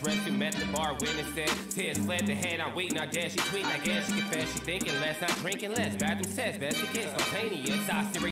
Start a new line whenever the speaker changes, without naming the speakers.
restroom at the bar, witness said. Tears fled the head, I'm waiting, I guess she tweet, I guess she confessed. She thinking less, not drinking less. Bathroom sex, best it gets, spontaneous. I